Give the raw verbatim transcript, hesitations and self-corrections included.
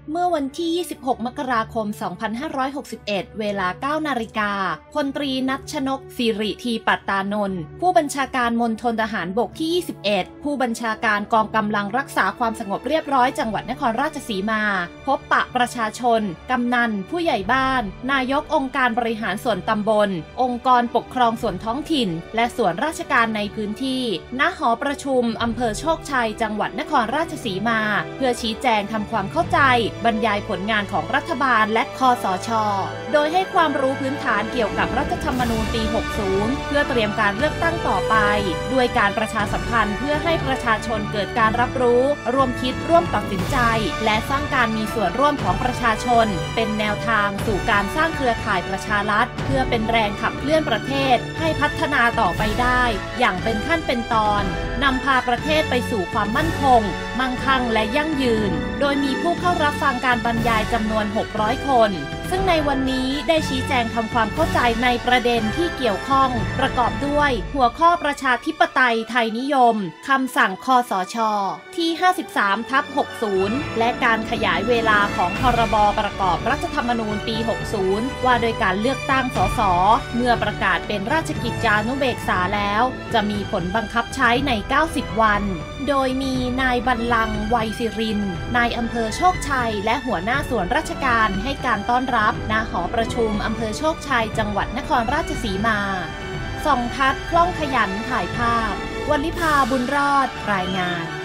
เมื่อวันที่ ยี่สิบหก มกราคม สองพันห้าร้อยหกสิบเอ็ด เวลา เก้า นาฬิกา พลตรีณัชนก สิริธีปัตตานนท์ผู้บัญชาการมณฑลทหารบกที่ ยี่สิบเอ็ด ผู้บัญชาการกองกำลังรักษาความสงบเรียบร้อยจังหวัดนครราชสีมา พบปะประชาชน กำนัน ผู้ใหญ่บ้าน นายกองค์การบริหารส่วนตำบล องค์กรปกครองส่วนท้องถิ่น และส่วนราชการในพื้นที่ ณ หอประชุมอำเภอโชคชัย จังหวัดนครราชสีมา เพื่อชี้แจงทำความเข้าใจ บรรยายผลงานของรัฐบาลและคสช.โดยให้ความรู้พื้นฐานเกี่ยวกับรัฐธรรมนูญปี หกสิบ เพื่อเตรียมการเลือกตั้งต่อไปด้วยการประชาสัมพันธ์เพื่อให้ประชาชนเกิดการรับรู้ร่วมคิดร่วมตัดสินใจและสร้างการมีส่วนร่วมของประชาชนเป็นแนวทางสู่การสร้างเครือข่ายประชารัฐเพื่อเป็นแรงขับเคลื่อนประเทศให้พัฒนาต่อไปได้อย่างเป็นขั้นเป็นตอนนำพาประเทศไปสู่ความมั่นคงมั่งคั่งและยั่งยืนโดยมีผู้เข้ารับฟังการบรรยายจำนวน หกร้อย คนซึ่งในวันนี้ได้ชี้แจงทำความเข้าใจในประเด็นที่เกี่ยวข้องประกอบด้วยหัวข้อประชาธิปไตยไทยนิยมคำสั่งคสช.ที่ ห้าสิบสาม ทับ หกสิบ และการขยายเวลาของพรบประกอบรัฐธรรมนูญปี หกสิบ ว่าโดยการเลือกตั้งสสเมื่อประกาศเป็นราชกิจจานุเบกษาแล้วจะมีผลบังคับใช้ใน เก้าสิบ วันโดยมีนายบรรลังก์ ไวยศิรินทร์นายอำเภอโชคชัยและหัวหน้าส่วนราชการให้การต้อนรับณหอประชุมอำเภอโชคชัยจังหวัดนครราชสีมาส่องทัศน์คล่องขยันถ่ายภาพวลิภาบุญรอดรายงาน